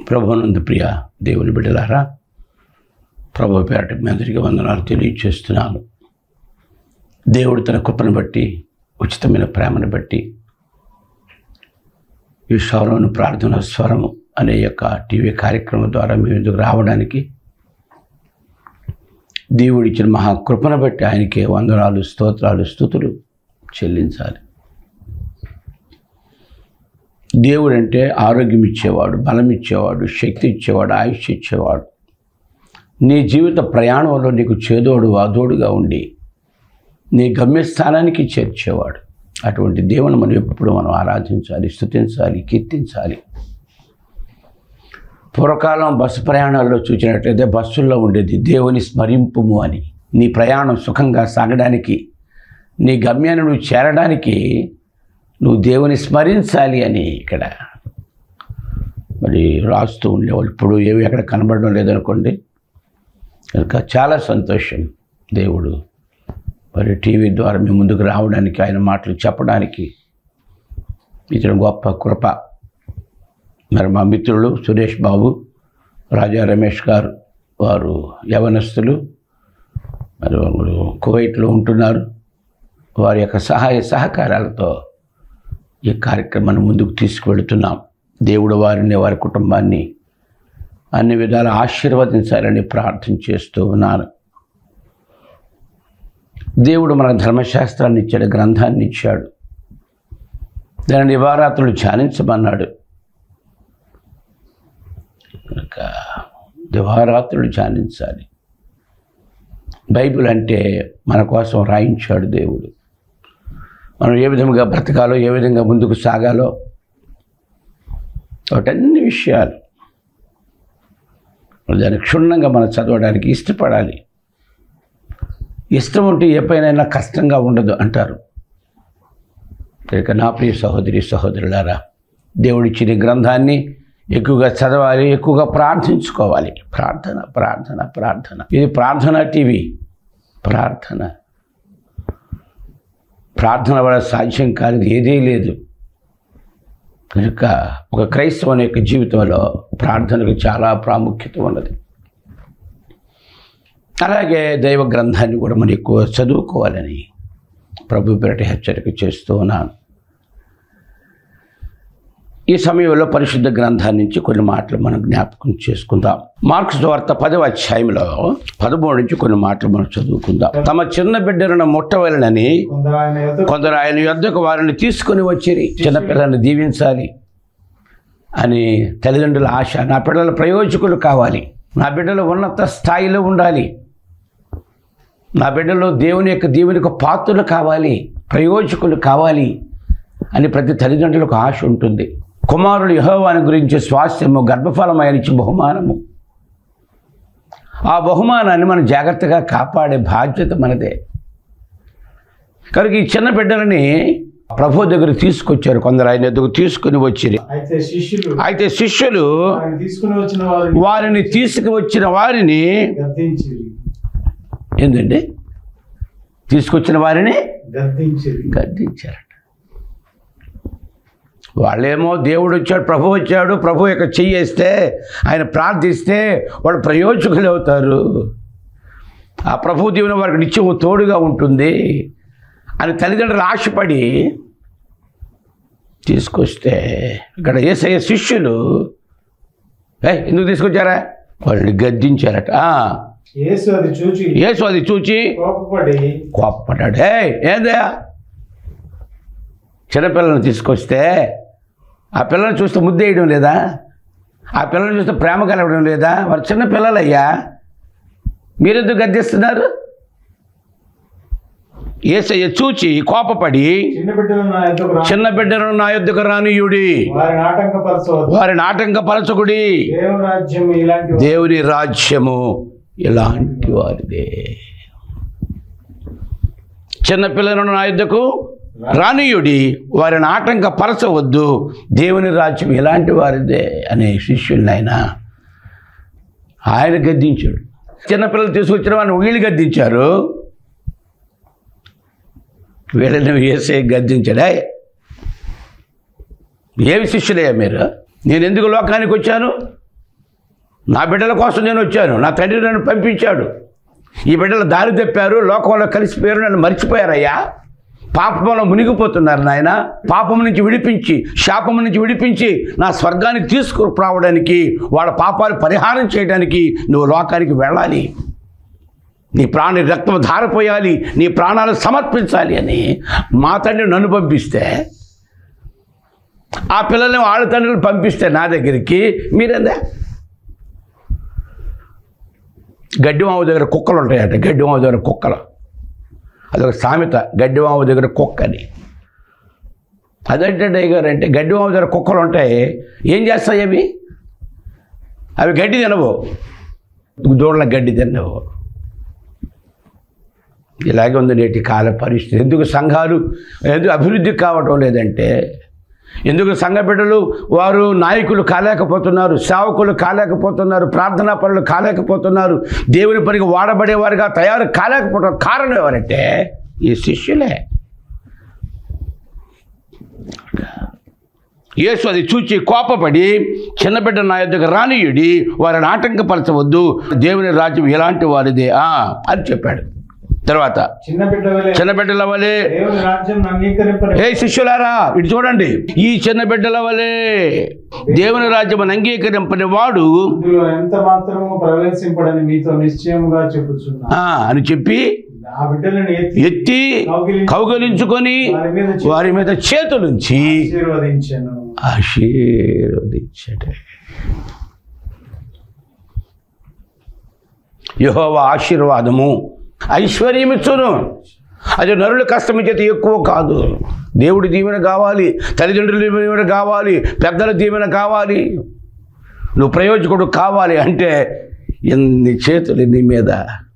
ప్రభువునందు ప్రియ దేవుని బిడ్డలారా, ప్రభు పేరట మీ అందరికీ వందనాలు తెలియజేస్తున్నాను. దేవుడు తన కృపను బట్టి, ఉచితమైన ప్రేమను బట్టి ఈ షాలోను ప్రార్థన స్వరము అనే యొక్క టీవీ కార్యక్రమం ద్వారా మీ ముందుకు రావడానికి దేవుడు ఇచ్చిన మహాకృపను బట్టి ఆయనకే వందనాలు, స్తోత్రాలు, స్తుతులు చెల్లించాలి. దేవుడు అంటే ఆరోగ్యం ఇచ్చేవాడు, బలం ఇచ్చేవాడు, శక్తి ఇచ్చేవాడు, ఆయుష్ ఇచ్చేవాడు. నీ జీవిత ప్రయాణంలో నీకు చేదోడు వాదోడుగా ఉండి నీ గమ్యస్థానానికి చేర్చేవాడు. అటువంటి దేవుని మనం ఎప్పుడు ఆరాధించాలి, స్తుతించాలి, కీర్తించాలి. పూర్వకాలం బస్సు ప్రయాణాల్లో చూసినట్లయితే బస్సుల్లో ఉండేది దేవుని స్మరింపుము అని. నీ ప్రయాణం సుఖంగా సాగడానికి, నీ గమ్యాన్ని నువ్వు చేరడానికి నువ్వు దేవుని స్మరించాలి అని ఇక్కడ మరి రాస్తూ ఉండేవాళ్ళు. ఇప్పుడు ఏవి ఎక్కడ కనబడడం లేదనుకోండి. కనుక చాలా సంతోషం, దేవుడు మరి టీవీ ద్వారా మీ ముందుకు రావడానికి, ఆయన మాటలు చెప్పడానికి ఇతను గొప్ప కృప. మరి మా మిత్రులు సురేష్ బాబు, రాజా రమేష్ గారు, వారు యవనస్తులు, మరి కువైట్లో ఉంటున్నారు. వారి యొక్క సహాయ సహకారాలతో ఈ కార్యక్రమాన్ని ముందుకు తీసుకువెళుతున్నాం. దేవుడు వారిని, వారి కుటుంబాన్ని అన్ని విధాలు ఆశీర్వదించాలని ప్రార్థన చేస్తూ ఉన్నాను. దేవుడు మన ధర్మశాస్త్రాన్ని ఇచ్చాడు, గ్రంథాన్ని ఇచ్చాడు. దాని దివారాత్రులు ధ్యానించమన్నాడు. కనుక దివారాత్రులు ధ్యానించాలి. బైబిల్ అంటే మన కోసం రాయించాడు దేవుడు. మనం ఏ విధంగా బ్రతకాలో, ఏ విధంగా ముందుకు సాగాలో, వాటన్ని విషయాలు దాన్ని క్షుణ్ణంగా మనం చదవడానికి ఇష్టపడాలి. ఇష్టం ఉంటే ఏ పైనైనా కష్టంగా ఉండదు అంటారు. ఇక నా ప్రియ సహోదరి సహోదరులారా, దేవుడిచ్చిన గ్రంథాన్ని ఎక్కువగా చదవాలి, ఎక్కువగా ప్రార్థించుకోవాలి. ప్రార్థన ప్రార్థన ప్రార్థన. ఇది ప్రార్థన టీవీ. ప్రార్థన వల్ల సాధ్యం కానిది ఏదీ లేదు. కనుక ఒక క్రైస్తవుని యొక్క జీవితంలో ప్రార్థనకు చాలా ప్రాముఖ్యత ఉన్నది. అలాగే దైవ గ్రంథాన్ని కూడా మనం ఎక్కువ చదువుకోవాలని ప్రభు పేరిట హెచ్చరిక చేస్తూ ఉన్నాను. ఈ సమయంలో పరిశుద్ధ గ్రంథాన్ని నుంచి కొన్ని మాటలు మనం జ్ఞాపకం చేసుకుందాం. మార్కు సువార్త 10వ అధ్యాయంలో 13 నుంచి కొన్ని మాటలు మనం చదువుకుందాం. తమ చిన్న బిడ్డలను ముట్టవలెనని కొందరు ఆయన యొద్దకు వారిని తీసుకొని వచ్చిరి. చిన్నపిల్లల్ని దీవించాలి అని తల్లిదండ్రుల ఆశ. నా బిడ్డల ప్రయోజకులు కావాలి, నా బిడ్డలు ఉన్నత స్థాయిలో ఉండాలి, నా బిడ్డలు దేవుని యొక్క దీవెనకు పాత్రలు కావాలి, ప్రయోజకులు కావాలి అని ప్రతి తల్లిదండ్రులకు ఆశ ఉంటుంది. కుమారుడు యెహోవాను గురించి స్వాస్థ్యము, గర్భఫలం ఆయన ఇచ్చే బహుమానము. ఆ బహుమానాన్ని మనం జాగ్రత్తగా కాపాడే బాధ్యత మనదే. కనుక ఈ చిన్న బిడ్డలని ప్రభు దగ్గర తీసుకొచ్చారు. కొందరు ఆయన దగ్గర తీసుకుని వచ్చిరి. అయితే శిష్యులు వారిని తీసుకువచ్చిన వారిని ఏంటండి తీసుకొచ్చిన వారిని గద్దించారు. వాళ్ళేమో దేవుడు వచ్చాడు, ప్రభు వచ్చాడు, ప్రభు యొక్క చెయ్యి వేస్తే, ఆయన ప్రార్థిస్తే వాళ్ళు ప్రయోజకులు అవుతారు, ఆ ప్రభు దీవెన వారికి నిత్యం తోడుగా ఉంటుంది అని తల్లిదండ్రులు ఆశపడి తీసుకొస్తే ఇక్కడ యేసయ్య శిష్యులు ఎందుకు తీసుకొచ్చారా? వాళ్ళని గద్దించారట. యేసు అది చూచి కోప్పడ్డాడు. ఏందయ్యా, చిన్నపిల్లలను తీసుకొస్తే ఆ పిల్లల్ని చూస్తే ముద్దేయడం లేదా? ఆ పిల్లల్ని చూస్తే ప్రేమ కలగడం లేదా? వారు చిన్న పిల్లలయ్యా, మీరెందుకు గద్దిస్తున్నారు? యేసయ్య చూచి కోపపడి చిన్న బిడ్డలను నా యొద్దకు రానియుడి, వారిని ఆటంకపరచకుడి, దేవుని రాజ్యము ఇలాంటి వారిదే. చిన్నపిల్లలను నా యొద్దకు రానియుడి, వారిని ఆటంకపరచవద్దు, దేవుని రాజ్యం ఇలాంటి వారిదే అనే శిష్యుల్ని ఆయన గద్దించాడు. చిన్నపిల్లలు తీసుకొచ్చిన వారిని వీళ్ళు గద్దించారు. వీళ్ళని యేసయ్య గద్దించాడా? ఏమి శిష్యులయ్యా మీరు? నేను ఎందుకు లోకానికి వచ్చాను? నా బిడ్డల కోసం నేను వచ్చాను, నా తండ్రి నన్ను పంపించాడు. ఈ బిడ్డలు దారి తప్పారు, లోకంలో కలిసిపోయారు, నన్ను మర్చిపోయారయ్యా. పాపంలో మునిగిపోతున్నారు నాయన. పాపం నుంచి విడిపించి, శాపం నుంచి విడిపించి నా స్వర్గానికి తీసుకురావడానికి, వాళ్ళ పాపాలు పరిహారం చేయడానికి నువ్వు లోకానికి వెళ్ళాలి. నీ ప్రాణి రక్తం ధారపోయాలి, నీ ప్రాణాలు సమర్పించాలి అని మా తండ్రి నన్ను పంపిస్తే, ఆ పిల్లల్ని వాళ్ళ తండ్రులు పంపిస్తే నా దగ్గరికి మీరేందా? గడ్డిమావు దగ్గర కుక్కలు ఉంటాయట. గడ్డిమావు దగ్గర కుక్కలు, అదొక సామెత. గడ్డిమావు దగ్గర కుక్క అని. అదేంటంటే గారు అంటే గడ్డిమావు దగ్గర కుక్కలు ఉంటాయి, ఏం చేస్తాయి అవి? అవి గడ్డి తినవు, దూడల గడ్డి తినవు. ఇలాగే ఉంది నేటి కాల పరిస్థితి. ఎందుకు సంఘాలు ఎందుకు అభివృద్ధి కావటం లేదంటే, ఎందుకు సంఘ బిడ్డలు వారు నాయకులు కాలేకపోతున్నారు, సేవకులు కాలేకపోతున్నారు, ప్రార్థనా పనులు కాలేకపోతున్నారు, దేవుని పనికి వాడబడేవారుగా తయారు కాలేకపోవడం కారణం ఎవరంటే ఈ శిష్యులే. యేసు అది చూచి కోపపడి, చిన్న బిడ్డ నా యొద్దకు రానియుడి, వారిని ఆటంకపరచవద్దు, దేవుని రాజ్యం ఎలాంటి వారిదే అని చెప్పాడు. తర్వాత చిన్న బిడ్డల వలె, ఏ శిష్యులారా ఇటు చూడండి, ఈ చిన్న బిడ్డల వలె దేవుని రాజ్యం అంగీకరింపని వాడు ఎంత మాత్రము ప్రవేశింపడని మీతో నిశ్చయముగా చెప్పుచున్నా అని చెప్పి ఎత్తి కౌగలించుకొని వారి మీద చేతులుంచి ఆశీర్వదించటే. యెహోవా ఆశీర్వాదము ఐశ్వర్యమిచ్చును, అది నరుల కష్టం చేత ఎక్కువ కాదు. దేవుడి దీవెన కావాలి, తల్లిదండ్రుల దీవెన కావాలి, పెద్దల దీవెన కావాలి, నువ్వు ప్రయోజకుడు కావాలి అంటే ఎన్ని చేతులు నీ మీద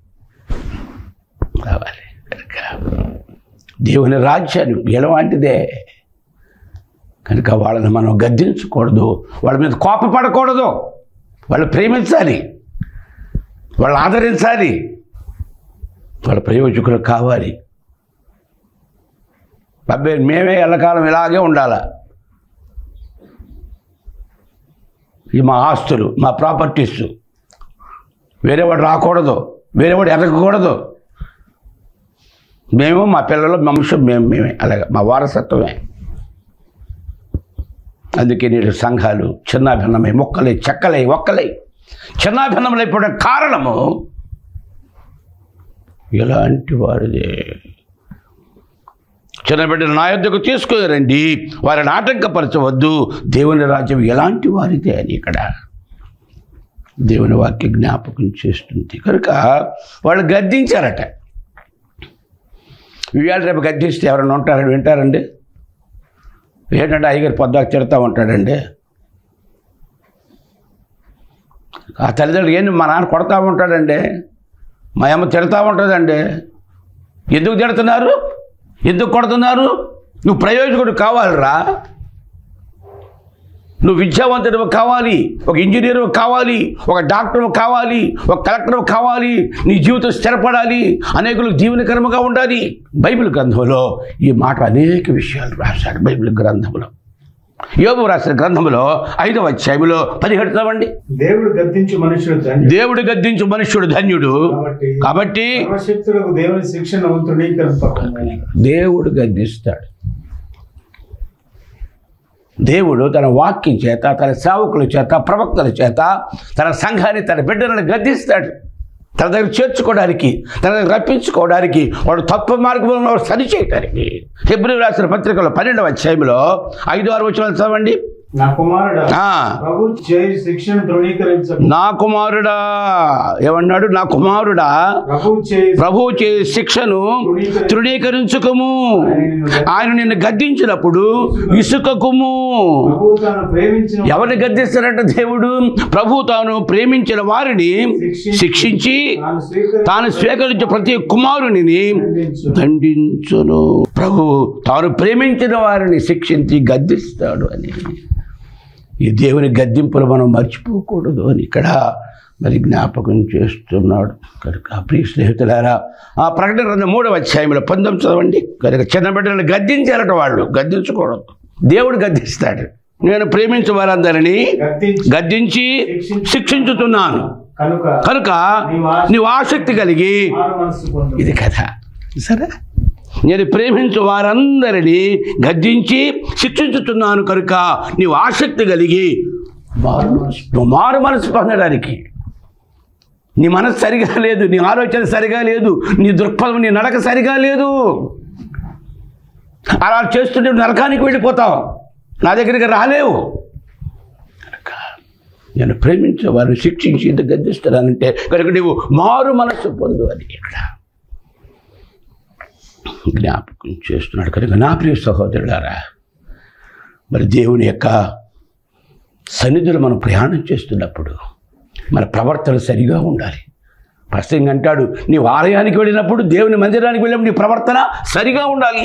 కావాలి. దేవుని రాజ్యాన్ని ఎలాంటిదే కనుక వాళ్ళని మనం గద్దించకూడదు, వాళ్ళ మీద కోపపడకూడదు, వాళ్ళు ప్రేమించాలి, వాళ్ళు ఆదరించాలి, వాళ్ళ ప్రయోజకులు కావాలి. అబ్బాయి మేమే ఎల్లకాలం ఇలాగే ఉండాలా, ఇది మా ఆస్తులు, మా ప్రాపర్టీస్, వేరేవాడు రాకూడదు, వేరేవాడు ఎదగకూడదు, మేము మా పిల్లలు మా వంశం మేమే అలాగే మా వారసత్వమే. అందుకే నేడు సంఘాలు చిన్నాభిన్నమై మొక్కలై చెక్కలై ఒక్కలై చిన్నాభిన్నములైపోవడం కారణము ఎలాంటి వారిదే. చిన్న బిడ్డలు నా యొద్దకు తీసుకుని రండి, వారిని ఆటంకపరచవద్దు, దేవుని రాజ్యం ఎలాంటి వారిదే అని ఇక్కడ దేవుని వాక్య జ్ఞాపకం చేస్తుంది. కనుక వాళ్ళు గద్దించారట. ఇవాళ రేపు గద్దిస్తే ఎవరైనా ఉంటారని వింటారండి? ఏంటంటే అయ్యగారు పొద్దాకు తిడతా ఉంటాడండి, ఆ తల్లిదండ్రులు ఏంటి మా నాన్న కొడతా ఉంటాడండి, మా అమ్మ తిడతా ఉంటుందండి. ఎందుకు తిడుతున్నారు, ఎందుకు కొడుతున్నారు? నువ్వు ప్రయోజకుడు కావాలిరా, నువ్వు విద్యావంతుడు కావాలి, ఒక ఇంజనీర్ కావాలి, ఒక డాక్టర్ కావాలి, ఒక కలెక్టర్ కావాలి, నీ జీవితం స్థిరపడాలి, అనేకులకు జీవనకరముగా ఉండాలి. బైబిల్ గ్రంథంలో ఈ మాట అనేక విషయాలు రాశాడు. బైబిల్ గ్రంథంలో యోబు రాసిన గ్రంథంలో 5వ అధ్యాయంలో 17 చదవండి. దేవుడు గద్దించు మనుష్యుడు ధన్యుడు, కాబట్టి దేవుడు గద్దిస్తాడు. దేవుడు తన వాక్యం చేత, తన సేవకుల చేత, ప్రవక్తల చేత తన సంఘాన్ని, తన బిడ్డలను గద్దిస్తాడు. తన దగ్గర చేర్చుకోవడానికి, తన దగ్గర రప్పించుకోవడానికి, వాడు తప్పు మార్గంలో సరి చేయడానికి. హెబ్రీయులకు రాసిన పత్రికలో 12వ అధ్యాయంలో 5-6 వచనాలు చదవండి. నా కుమారుడా ఏమన్నాడు? నా కుమారుడా ప్రభువు చే శిక్షను తృణీకరించుకము, ఆయన నిన్ను గద్దించినప్పుడు విసుకకుము. ఎవరిని గద్దిస్తారంట దేవుడు? ప్రభు తాను ప్రేమించిన వారిని శిక్షించి తాను స్వీకరించే ప్రతి కుమారుని దండించును. ప్రభు తాను ప్రేమించిన వారిని శిక్షించి గద్దిస్తాడు అని. ఈ దేవుని గద్దింపులు మనం మర్చిపోకూడదు అని ఇక్కడ మరి జ్ఞాపకం చేస్తున్నాడు. కనుక ప్రియ స్నేహితులారా, ఆ ప్రకటన గ్రంథం 3వ అధ్యాయంలో 19 చదవండి. కనుక చిన్న బిడ్డలను గద్దించారట, వాళ్ళు గద్దించకూడదు, దేవుడు గద్దిస్తాడు. నేను ప్రేమించే వారందరినీ గద్దించి శిక్షించుతున్నాను కనుక నీవు ఆసక్తి కలిగి ఇది కదా సరే నేను ప్రేమించు వారందరినీ గద్దించి శిక్షించుతున్నాను కనుక నీవు ఆసక్తి కలిగి మారు మనసు పొందడానికి నీ మనసు సరిగా లేదు, నీ ఆలోచన సరిగా లేదు, నీ దృక్పథం నీ నడక సరిగా లేదు. అలా చేస్తుంటే నరకానికి వెళ్ళిపోతావు, నా దగ్గరికి రాలేవు. నేను ప్రేమించే వారిని శిక్షించి ఇంత గద్దిస్తానంటే కనుక నీవు మారు మనసు పొందు అని ఇక్కడ జ్ఞాపకం చేస్తున్నాడు. కనుక నా ప్రియ సహోదరులారా, మరి దేవుని యొక్క సన్నిధిలో మనం ప్రయాణం చేస్తున్నప్పుడు మన ప్రవర్తన సరిగా ఉండాలి. ప్రసంగి అంటాడు, నీవు ఆలయానికి వెళ్ళినప్పుడు, దేవుని మందిరానికి వెళ్ళినప్పుడు నీ ప్రవర్తన సరిగా ఉండాలి.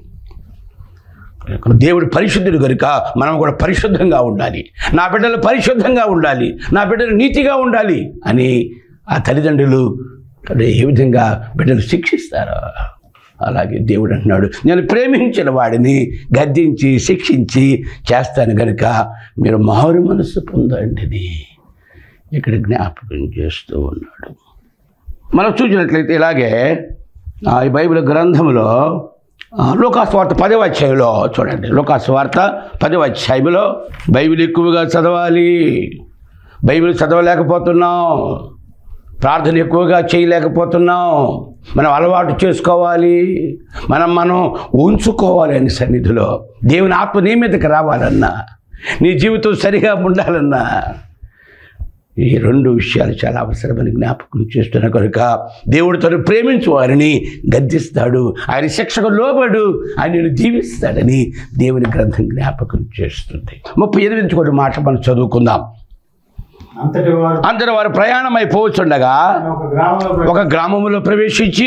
దేవుడు పరిశుద్ధుడు కనుక మనం కూడా పరిశుద్ధంగా ఉండాలి. నా బిడ్డలు పరిశుద్ధంగా ఉండాలి, నా బిడ్డలు నీతిగా ఉండాలి అని ఆ తల్లిదండ్రులు ఏ విధంగా బిడ్డలు శిక్షిస్తారో అలాగే దేవుడు అంటున్నాడు, నేను ప్రేమించిన వాడిని గద్దించి శిక్షించి చేస్తాను కనుక మీరు మారు మనసు పొందండి ఇక్కడ జ్ఞాపకం చేస్తూ ఉన్నాడు. మనం చూసినట్లయితే ఇలాగే ఈ బైబిల్ గ్రంథంలో లూకాసు వార్త 10వ అధ్యాయంలో చూడండి. లూకాసు వార్త 10వ అధ్యాయంలో బైబిల్ ఎక్కువగా చదవాలి. బైబిల్ చదవలేకపోతున్నాం, ప్రార్థన ఎక్కువగా చేయలేకపోతున్నాం. మనం అలవాటు చేసుకోవాలి, మనం ఉంచుకోవాలి అని సన్నిధిలో. దేవుని ఆత్మ నీ మీదకి రావాలన్నా, నీ జీవితం సరిగా ఉండాలన్నా ఈ 2 విషయాలు చాలా అవసరమని జ్ఞాపకం చేస్తున్నా కనుక దేవుడు తను ప్రేమించు వారిని గద్దిస్తాడు, ఆయన శిక్షకు లోబడు, ఆయనను దీవిస్తాడని దేవుని గ్రంథం జ్ఞాపకం చేస్తుంది. 38 కొన్ని మాట మనం చదువుకుందాం. అంతటి వారు ప్రయాణం అయిపోవచ్చుండగా ఒక గ్రామంలో ప్రవేశించి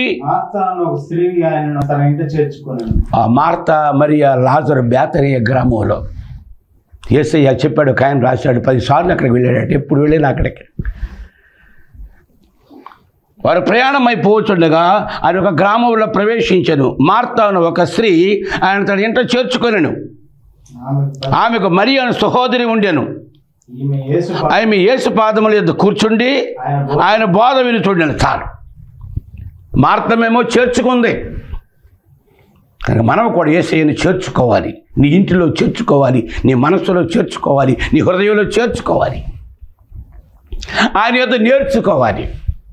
మార్తా మరియా లాజరు బేతనియ గ్రామంలో యేసయ్య చెప్పాడు, ఆయన రాశాడు 10 సార్లు అక్కడికి వెళ్ళాడట. ఎప్పుడు వెళ్ళినా అక్కడికి వారు ప్రయాణం అయిపోవచ్చుండగా ఆయన ఒక గ్రామంలో ప్రవేశించను. మార్తా అను ఒక స్త్రీ ఆయన తన ఇంట చేర్చుకొనెను. ఆమెకు మరియ అను సహోదరి ఉండెను. ఆమె యేసు పాదముల యొద్ద కూర్చుండి ఆయన బోధ వినుచుండెను. చాలు, మార్తమేమో చేర్చుకుంది కనుక మనం కూడా యేసయ్యను చేర్చుకోవాలి. నీ ఇంటిలో చేర్చుకోవాలి, నీ మనస్సులో చేర్చుకోవాలి, నీ హృదయంలో చేర్చుకోవాలి, ఆయన యొద్ద నేర్చుకోవాలి,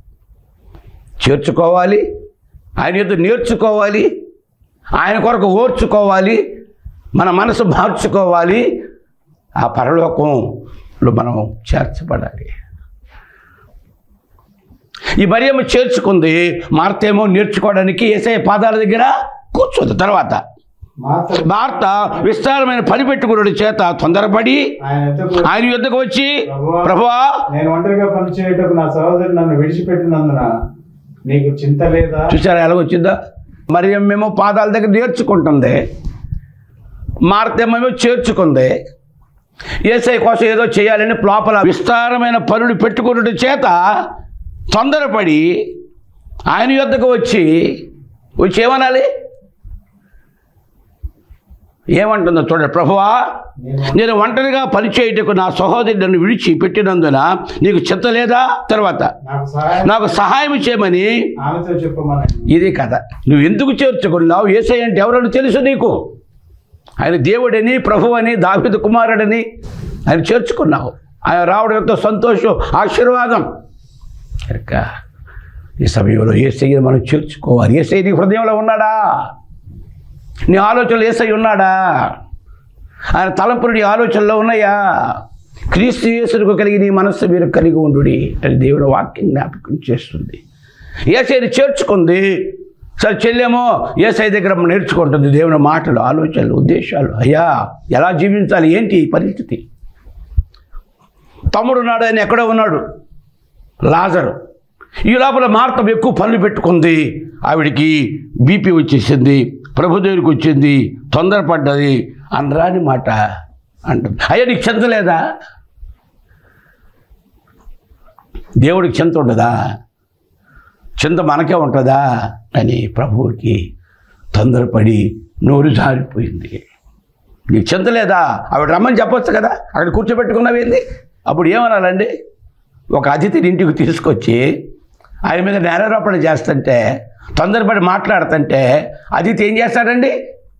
ఆయన యొద్ద నేర్చుకోవాలి, ఆయన కొరకు ఓర్చుకోవాలి, మన మనసు మార్చుకోవాలి, ఆ పరలోకంలో మనం చేర్చబడాలి. ఈ మరియమ్మ చేర్చుకుంది, మార్తేమో నేర్చుకోవడానికి యేసయ్య పాదాల దగ్గర కూర్చుంది. తర్వాత మార్త విస్తారమైన పని పెట్టుకున్న చేత తొందరపడి ఆయన యుద్ధకు వచ్చి, ప్రభువా, నేను ఒంటరిగా పని చేయటకు నా సహోదరుడు నన్ను విడిచిపెట్టినందున నీకు చింత లేదా? చూసారా ఎలాగొచ్చిందా? మరియమ్మేమో పాదాల దగ్గర నేర్చుకుంటుంది, మార్తేమేమో చేర్చుకుంది. యేసయ్య కోసం ఏదో చేయాలని లోపల విస్తారమైన పనులు పెట్టుకున్న చేత తొందరపడి ఆయన యుద్ధకు వచ్చి ఏమనాలి? ఏమంటుందో చూడండి. ప్రభువా, నేను ఒంటరిగా పనిచేయటకు నా సహోదరి నన్ను విడిచి పెట్టినందున నీకు చింత లేదా? తర్వాత నాకు సహాయం చేయమని ఇది కథ. నువ్వు ఎందుకు చేర్చుకున్నావు? యేసయ్య అంటే ఎవరని తెలుసు నీకు? ఆయన దేవుడని, ప్రభు అని, దావీదు కుమారుడని ఆయన చేర్చుకున్నావు. ఆయన రావడం యొక్క సంతోషం, ఆశీర్వాదం. కనుక ఈ సమయంలో యేసయ్యను మనం చేర్చుకోవాలి. యేసయ్య నీ హృదయంలో ఉన్నాడా? నీ ఆలోచనలు యేసయ్య ఉన్నాడా? ఆయన తలంపులు నీ ఆలోచనలో ఉన్నాయా? క్రీస్తు యేసుకు కలిగి నీ మనస్సు మీరు కలిగి ఉండుడి అని దేవుడు వాక్యం జ్ఞాపకం చేస్తుంది. యేసయ్యని చేర్చుకుంది. సరే, చెల్లెమో యేసయ్య దగ్గర నేర్చుకుంటుంది దేవుని మాటలు, ఆలోచనలు, ఉద్దేశాలు. అయ్యా, ఎలా జీవించాలి, ఏంటి పరిస్థితి? తమ్ముడు ఉన్నాడు, ఆయన ఎక్కడో ఉన్నాడు, లాజరు. ఈ లోపల మార్త ఎక్కువ పనులు పెట్టుకుంది. ఆవిడికి బీపీ వచ్చేసింది, ప్రభు దగ్గరికి వచ్చింది, తొందరపడ్డది, అనరాని మాట అంటుంది. అయ్యా, నీకు చింత లేదా? దేవుడికి చింత ఉండదా? చింత మనకే ఉంటుందా అని ప్రభువుకి తొందరపడి నోరు జారిపోయింది. నీకు చింత లేదా? ఆవిడ రమ్మని చెప్పొచ్చు కదా, అక్కడ కూర్చోబెట్టుకున్నావేంది? అప్పుడు ఏమనాలండి? ఒక అతిథిని ఇంటికి తీసుకొచ్చి ఆయన మీద నేరారోపణ చేస్తుంటే, తొందరపడి మాట్లాడుతుంటే అతిథి ఏం చేస్తాడండి?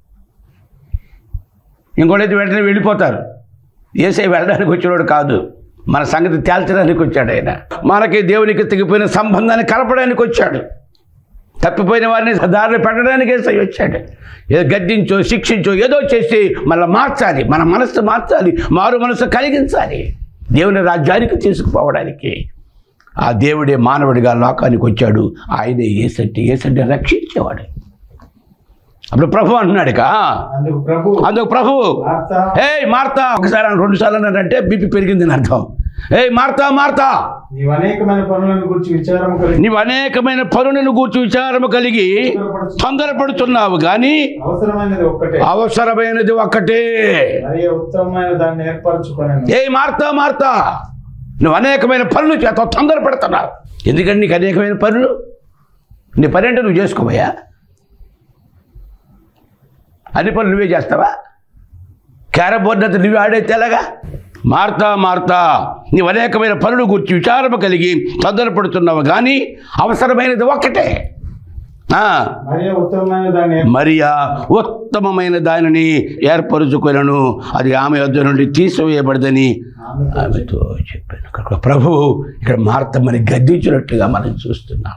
ఇంకోటైతే వెంటనే వెళ్ళిపోతారు. యేసయ్య వెళ్ళడానికి వచ్చినాడు కాదు, మన సంగతి తేల్చడానికి వచ్చాడు. ఆయన మనకి దేవునికి తెగిపోయిన సంబంధాన్ని కలపడానికి వచ్చాడు. తప్పిపోయిన వారిని దారిలో పెట్టడానికి యేసయ్య వచ్చాడు. ఏదో గద్దించో శిక్షించో ఏదో చేసి మళ్ళీ మార్చాలి, మన మనస్సు మార్చాలి, మారు మనస్సు కలిగించాలి, దేవుని రాజ్యానికి తీసుకుపోవడానికి. ఆ దేవుడే మానవుడిగా లోకానికి వచ్చాడు. ఆయనే యేసంటే రక్షించేవాడు. అప్పుడు ప్రభు అంటున్నాడుగా, అందుకు ప్రభు ఏయ్ మార్తా, ఒకసారి 2 సార్లు అన్నాడంటే బీపీ పెరిగిందని అర్థం. ఏయ్ మార్తా మార్తా, నీవు అనేకమైన పనులను గూర్చి విచారము కలిగి తొందరపడుతున్నావు, కానీ అవసరమైనది ఒక్కటే. ఏయ్ మార్తా మార్తా, నువ్వు అనేకమైన పనులు చేత తొందరపడుతున్నావు. ఎందుకంటే నీకు అనేకమైన పనులు, నీ పని అంటే నువ్వు చేసుకోవయ్యా. అన్ని పనులు నువ్వే చేస్తావా? క్యారమ్ బోర్డు అంతా నువ్వే ఆడైతే ఎలాగా? మార్తా మార్తా, నీవు అనేకమైన పనులు గురించి విచారము కలిగి తొందరపడుతున్నావు, కానీ అవసరమైనది ఒక్కటే. మరియా ఉత్తమమైన దానిని ఏర్పరుచుకొనెను, అది ఆమె వద్ద నుండి తీసివేయబడదని ఆమెతో చెప్పాను. ప్రభువు ఇక్కడ మార్తమ్మని గద్దించినట్టుగా మనం చూస్తున్నాం.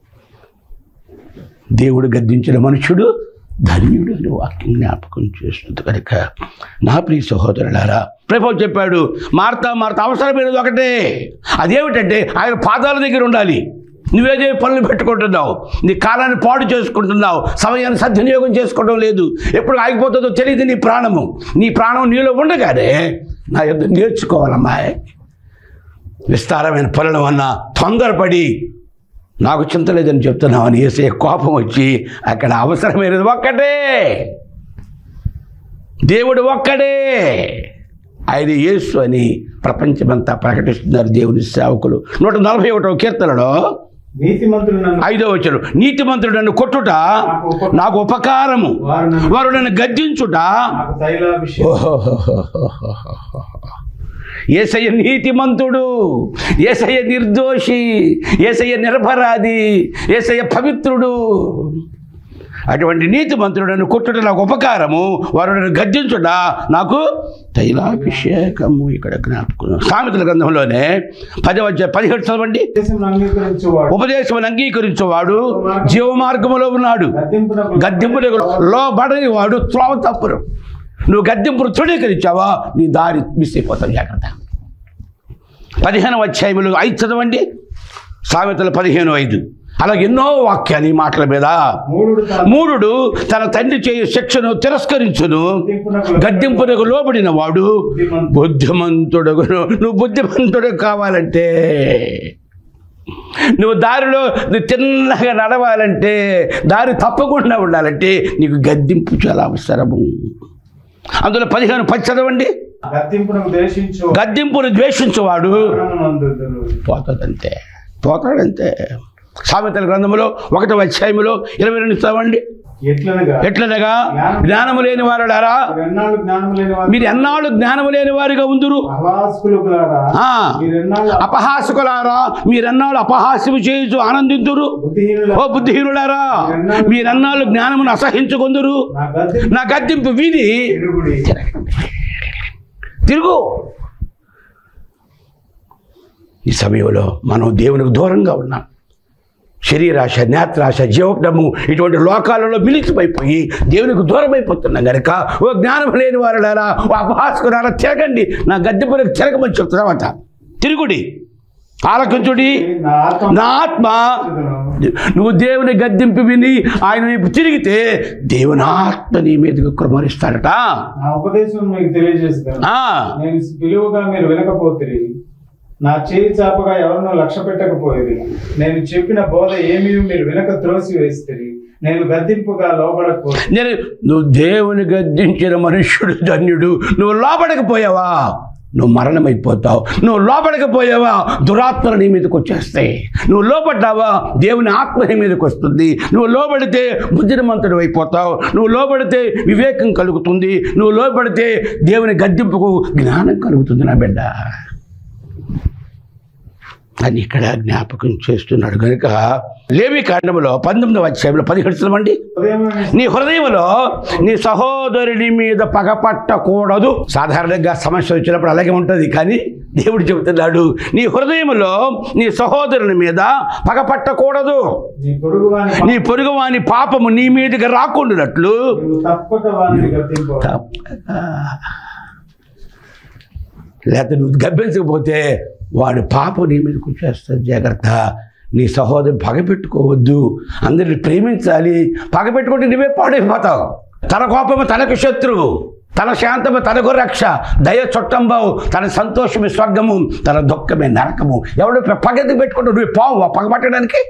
దేవుడు గద్దించిన మనుషుడు ధన్యుడు అని వాక్యం జ్ఞాపకం చేస్తుంది. కనుక నా ప్రియ సహోదరులారా, ప్రభువు చెప్పాడు మార్తా మార్తా అవసరమైనది ఒకటే. అదేమిటంటే ఆయన పాదాల దగ్గర ఉండాలి. నువ్వేదే పనులు పెట్టుకుంటున్నావు, నీ కాలాన్ని పాడు చేసుకుంటున్నావు, సమయాన్ని సద్వినియోగం చేసుకోవడం లేదు. ఎప్పుడు ఆగిపోతుందో తెలియదు నీ ప్రాణము. నీ ప్రాణం నీలో ఉండగానే నా యొద్ద నేర్చుకోవాలమ్మా. విస్తారమైన పనులు అన్నా తొందరపడి నాకు చింత లేదని చెప్తున్నామని యేసయ్య కోపం వచ్చి అక్కడ అవసరమైనది ఒక్కటే, దేవుడు ఒక్కడే, ఆయన యేసు అని ప్రపంచమంతా ప్రకటిస్తున్నారు దేవుని సేవకులు. 141వ కీర్తనలో 5వ వచనం, నీతిమంతుడు నన్ను కొట్టుట నాకు ఉపకారము, వారు నన్ను గద్దించుట. యేసయ్య నీతిమంతుడు, యేసయ్య నిర్దోషి, యేసయ్య నిరపరాధి, యేసయ్య పవిత్రుడు. అటువంటి నీతిమంతుడు నన్ను కొట్టుట నాకు ఉపకారము, వారు నన్ను గద్దించుట నాకు తైలాభిషేకము. ఇక్కడ జ్ఞాపకం సామెతల గ్రంథంలోనే 10:17 చదవండి. ఉపదేశమును అంగీకరించేవాడు జీవమార్గములో ఉన్నాడు, గద్దింపునకు లోబడని వాడు త్రోవ తప్పును. నువ్వు గద్దింపును తృణీకరించావా నీ దారి మిస్ అయిపోతావు. జాగ్రత్త. 15వ అధ్యాయములు 5 చదవండి. సామెతలు 15:5. అలాగే ఎన్నో వాక్యాలు ఈ మాటల మీద. మూఢుడు తన తండ్రి చేయు శిక్షను తిరస్కరించును, గద్దింపునకు లోబడిన వాడు బుద్ధిమంతుడు. నువ్వు బుద్ధిమంతుడు కావాలంటే, నువ్వు దారిలో నువ్వు తిన్నగా నడవాలంటే, దారి తప్పకుండా ఉండాలంటే నీకు గద్దింపు చాలా అవసరము. అందులో 15:10 చదవండి. గద్దింపును ద్వేషించువాడు పోతాడంతే. సామెతల గ్రంథములో 1వ అధ్యాయములో 22 చదవండి. ఎట్లనగా జ్ఞానము లేని వారులారా, మీరు ఎన్నాళ్ళు జ్ఞానము లేని వారిగా ఉందురు. అపహాసకులారా, మీరెన్నాళ్ళు అపహాస్యము చేయుచు ఆనందింతురు. ఓ బుద్ధిహీనులారా, మీరెన్నాళ్ళు జ్ఞానమును అసహించుకొందురు. నా గద్దింపు విని తిరుగు. ఈ సమయంలో మనం దేవునికి దూరంగా ఉన్నాం. శరీరాశ, నేత్రాశ, జీవడము ఇటువంటి లోకాలలో మిలిసిపోయి దేవునికి దూరం అయిపోతున్నాం కనుక ఓ జ్ఞానం లేని వారులారా, ఓ అపహాసకులారా తిరగండి. నా గద్దెపురకు తిరగమని చెప్తున్నా. తిరుగుడి, ఆలకించుడి. నా ఆత్మ, నువ్వు దేవుని గద్దింపు విని ఆయన వైపు తిరిగితే దేవుని ఆత్మ నీ మీదకి కుమ్మరిస్తాడట. ఉపదేశం మీకు తెలియజేస్తాను. పిలువగా మీరు వినకపోతే, నా చేయి చాపగా ఎవరినో లక్ష్య పెట్టకపోయేది, నేను చెప్పిన బోధ ఏమీ మీరు వెనక త్రోసి వేస్తే, నేను గద్దింపుగా లోబడకపోతే. నువ్వు దేవుని గద్దించిన మనుష్యుడు ధన్యుడు. నువ్వు లోబడకపోయావా నువ్వు మరణమైపోతావు. నువ్వు లోపడకపోయావా దురాత్మలు నీ మీదకి వచ్చేస్తాయి. నువ్వు లోపడ్డావా దేవుని ఆత్మ నీ మీదకి వస్తుంది. నువ్వు లోబడితే బుద్ధిమంతుడు అయిపోతావు. నువ్వు లోబడితే వివేకం కలుగుతుంది. నువ్వు లోబడితే దేవుని గద్దింపుకు జ్ఞానం కలుగుతుంది నా బిడ్డ అని ఇక్కడ జ్ఞాపకం చేస్తున్నాడు. కనుక లేవి కాండములో 19వ అధ్యాయంలో 17 అండి, నీ హృదయంలో నీ సహోదరుని మీద పగపట్టకూడదు. సాధారణంగా సమస్య వచ్చినప్పుడు అలాగే ఉంటుంది, కానీ దేవుడు చెబుతున్నాడు నీ హృదయంలో నీ సహోదరుని మీద పగపట్టకూడదు. నీ పొరుగువాని పాపము నీ మీదకి రాకుండానట్లు లేకపోతే నువ్వు గబ్బించకపోతే వాడు పాపం నీ మీదకి వచ్చేస్తాడు. జాగ్రత్త. నీ సహోదరు పగపెట్టుకోవద్దు. అందరిని ప్రేమించాలి. పగపెట్టుకుంటే నువ్వే పాడైపోతావు. తన కోపము తనకు శత్రువు, తన శాంతము తనకు రక్ష, దయ చుట్టంబావు, తన సంతోషమే స్వర్గము, తన దుఃఖమే నరకము. ఎవడు పగెత్తి పెట్టుకుంటావు? నువ్వు పావు పగపట్టడానికి.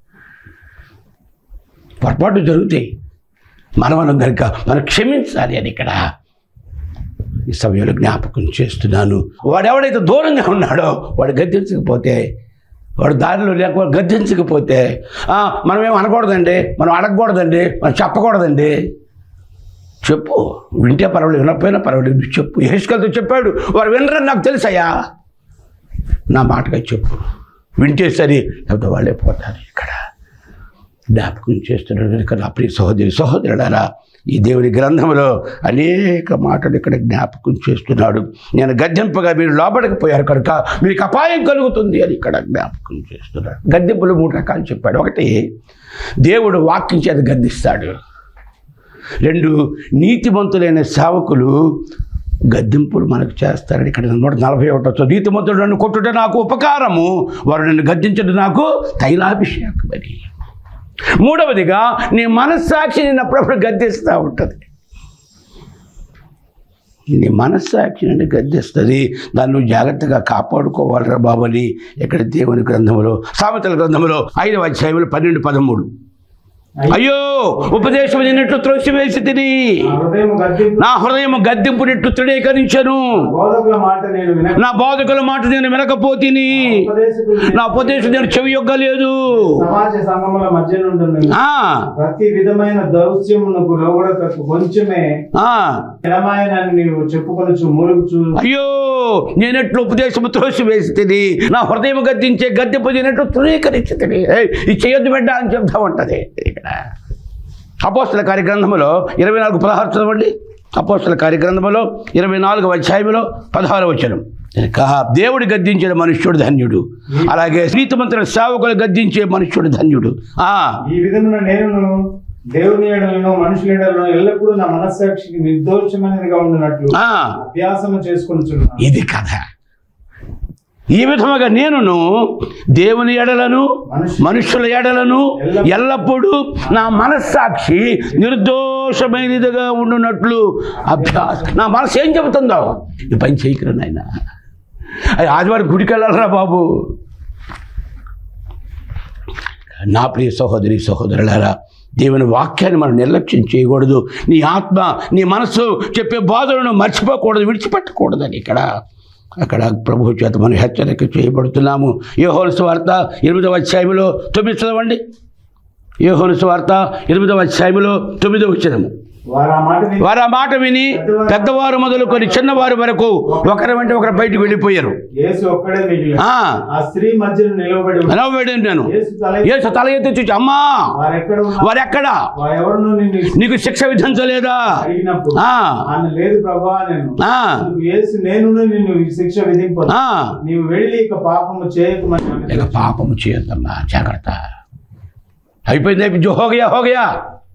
పొరపాటు జరుగుతాయి. మనం కనుక మనం క్షమించాలి అని ఇక్కడ ఈ సమయంలో జ్ఞాపకం చేస్తున్నాను. వాడు ఎవడైతే దూరంగా ఉన్నాడో వాడు గద్దించకపోతే, వాడు దారిలో లేకపోతే గద్దించకపోతే, మనం ఏం అనకూడదండి, మనం అడగకూడదండి, మనం చెప్పకూడదండి. చెప్పు. వింటే పర్వాలేదు, వినకపోయినా పర్వాలేదు, చెప్పు. యెహెజ్కేలుతో చెప్పాడు, వారు వినరని నాకు తెలుసయ్యా, నా మాటగా చెప్పు. వింటే సరి, లేకపోతే వాళ్ళే పోతారు. ఇక్కడ జ్ఞాపకం చేస్తున్నాడు. కనుక నా ప్రియ సహోదరులారా, ఈ దేవుని గ్రంథంలో అనేక మాటలు ఇక్కడ జ్ఞాపకం చేస్తున్నాడు. నేను గద్దెంపగా మీరు లోపడకపోయారు కనుక మీకు అపాయం కలుగుతుంది అని ఇక్కడ జ్ఞాపకం చేస్తున్నాడు. గద్దెంపులు 3 రకాలు చెప్పాడు. ఒకటి, దేవుడు వాక్యం చేత గద్దిస్తాడు. 2, నీతిమంతులైన సేవకులు గద్దింపులు మనకు చేస్తారని ఇక్కడ 141. నీతిమంతుడు నన్ను కొట్టుట నాకు ఉపకారము, వారు నన్ను గద్దించడం నాకు తైలాభిషేకం అని. 3వదిగా నీ మనస్సాక్షి నిన్ను అప్పుడప్పుడు గద్దిస్తూ ఉంటుంది. నీ మనస్సాక్షి నిన్ను గద్దిస్తుంది. దాన్ని నువ్వు జాగ్రత్తగా కాపాడుకోవాలరా బాబని ఇక్కడ దేవుని గ్రంథంలో, సామెతల గ్రంథంలో 5వ అధ్యాయంలో 12-13. అయ్యో, ఉపదేశం నిన్నట్లు త్రోసివేసి తిని నా హృదయం గద్దింపునిట్లు తృణీకరించను. నా బోధకుల మాట నేను వినకపోతిని, నా ఉపదేశం నేను చెవి యొగ్గలేదు. ప్రతి విధమైన దౌత్యమునకు లోబడకు కొంచెమే చెప్పుకొనొచ్చు మూలుగుచు. అయ్యో, నేనెట్లు ఉపదేశము త్రోసివేసి తిని, నా హృదయం గద్దించే గద్దింపు నేనెట్లు తృణీకరించి తిని. ఇది చేయొద్దు బిడ్డ అని చెప్తా ఉంటుంది. అపోస్తల కార్యగ్రంథములో 24:16 చదవండి. అపోస్తల కార్యగ్రంథములో 24వ అధ్యాయంలో 16వ వచనం. దేవుడు గద్దించిన మనుష్యుడు ధన్యుడు, అలాగే నీతిమంతుల సేవకులు గద్దించే మనుష్యుడు ధన్యుడు. ఈ విధమున నేను దేవుని ఎడలను మనుషుల ఎడలను ఎల్లప్పుడూ నా మనస్సాక్షికి నిర్దోషమైనదిగా ఉండినట్లు అభ్యాసము చేసుకొనుచున్నాను. ఇది కథ. ఈ విధముగా నేనును దేవుని ఎడలను మనుషుల ఎడలను ఎల్లప్పుడూ నా మనస్సాక్షి నిర్దోషమైనదిగా ఉండునట్లు అభ్యాసం. నా మనసు ఏం చెబుతుందో ఈ పని చేయకురా నాయన, ఆదివారం గుడికి వెళ్ళాలరా బాబు. నా ప్రియ సహోదరులారా, దేవుని వాక్యాన్ని మనం నిర్లక్ష్యం చేయకూడదు. నీ ఆత్మ, నీ మనస్సు చెప్పే బాధలను మర్చిపోకూడదు, విడిచిపెట్టకూడదని అక్కడ ప్రభువు చేత మనం హెచ్చరిక చేయబడుతున్నాము. యోహాను సువార్త 8వ అధ్యాయంలో 9 చదవండి. యోహాను సువార్త 8వ అధ్యాయంలో 9వ వచనము. వారు ఆ మాట విని పెద్దవారు మొదలుకొని చిన్నవారు వరకు ఒకరి వెంట ఒకరు బయటకు వెళ్ళిపోయారు. నిలబడి ఉన్నాను. యేసు తల ఎత్తి చూచి, అమ్మా వారెక్కడ, నీకు శిక్ష విధించలేదా? ఇక పాపము చేయొద్దమ్మా, జాగ్రత్త. అయిపోయింది, జో హోగయా.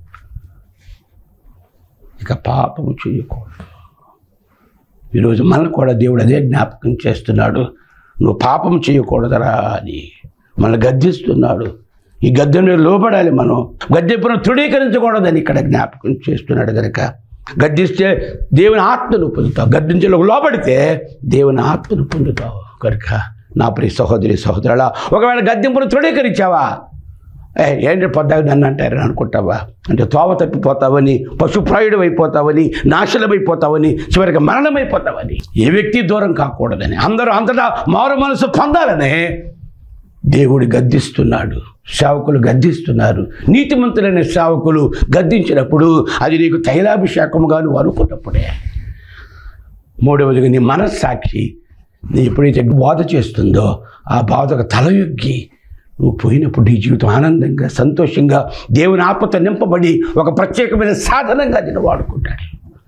ఇక పాపము చేయకూడదు. ఈరోజు మనల్ని కూడా దేవుడు అదే జ్ఞాపకం చేస్తున్నాడు. నువ్వు పాపం చేయకూడదరా అని మనల్ని గద్దిస్తున్నాడు. ఈ గద్దెను లోబడాలి. మనం గద్దెప్పును తృణీకరించకూడదని ఇక్కడ జ్ఞాపకం చేస్తున్నాడు. కనుక గద్దిస్తే దేవుని ఆత్మను పొందుతావు, గద్దించలో లోబడితే దేవుని ఆత్మను పొందుతావు. కనుక నా ప్రియ సహోదరులా, ఒకవేళ గద్దెంపును తృణీకరించావా, ఏంటి పొద్దాక నన్ను అంటారని అనుకుంటావా? అంటే తోవ తప్పిపోతావని, పశుప్రాయుడు అయిపోతావని, నాశనమైపోతావని, చివరికి మరణమైపోతావని. ఏ వ్యక్తి దూరం కాకూడదని, అందరూ అంతటా మారు మనసు పొందాలనే దేవుడు గద్దిస్తున్నాడు. సేవకులు గద్దిస్తున్నారు. నీతిమంతులైన సేవకులు గద్దించినప్పుడు అది నీకు తైలాభిషేకముగా నువ్వు అనుకున్నప్పుడే. మూడవదిగా నీ మనస్సాక్షి నీ ఎప్పుడైతే బాధ చేస్తుందో ఆ బాధకు తలయొగ్గి నువ్వు పోయినప్పుడు నీ జీవితం ఆనందంగా, సంతోషంగా, దేవుని ఆత్మతో నింపబడి ఒక ప్రత్యేకమైన సాధనంగా నేను వాడుకుంటాడు.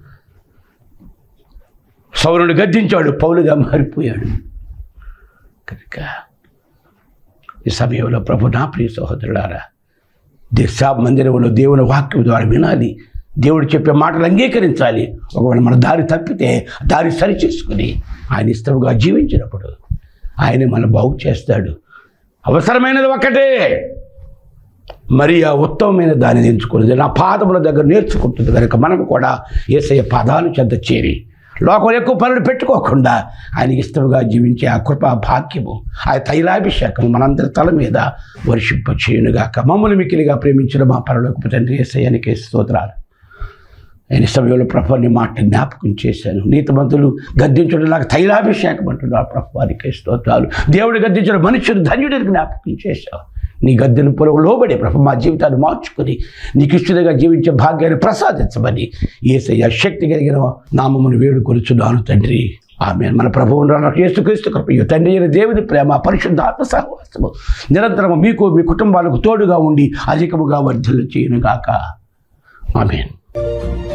సౌలును గద్దించాడు, పౌలుగా మారిపోయాడు. కనుక ఈ సమయంలో ప్రభు, నా ప్రియ సహోదరులారా, మందిరంలో దేవుని వాక్యం ద్వారా వినాలి, దేవుడు చెప్పే మాటలు అంగీకరించాలి. ఒకవేళ మన దారి తప్పితే దారి సరి చేసుకుని ఆయన ఇష్టంగా జీవించినప్పుడు ఆయన మన బాగు చేస్తాడు. అవసరమైనది ఒకటే, మరి ఆ ఉత్తమమైన దాన్ని ఎంచుకున్నది నా పాదముల దగ్గర నేర్చుకుంటుంది. కనుక మనం కూడా యేసయ్య పాదాలు చెంత చేరి లోకంలో ఎక్కువ పనులు పెట్టుకోకుండా ఆయనకి ఇష్టంగా జీవించే ఆ కృపా భాగ్యము, ఆ తైలాభిషేకం మనందరి తల మీద వర్షింప చేయునుగాక. మమ్మల్ని మిక్కిలిగా ప్రేమించిన మా పరలోకపు తండ్రి యేసయ్యనికే స్తోత్రాలు. నేను సమయంలో ప్రభుని మాట జ్ఞాపకం చేశాను. నీతిమంతులు గద్దించడం నాకు తైలాభిషేకం అంటున్నాడు. ప్రభువానికే స్తోత్రాలు. దేవుడు గద్దించిన మనుషులు ధన్యుడిని జ్ఞాపకం చేశావు. నీ గద్దెను పొలవు లోబడి ప్రభు మా జీవితాన్ని మార్చుకొని నీకు ఇష్టంగా జీవించే భాగ్యాన్ని ప్రసాదించమని యేసయ్య శక్తి కలిగిన నామమును వేడుకొనుచున్నాను తండ్రి. ఆమేన్. మన ప్రభువును యేసుక్రీస్తు కృపయు తండ్రి అయిన దేవుని ప్రేమ పరిశుద్ధాత్మ సహవాసము నిరంతరము మీకు మీ కుటుంబాలకు తోడుగా ఉండి అధికముగా వర్ధలు చేయునుగాక. ఆమేన్.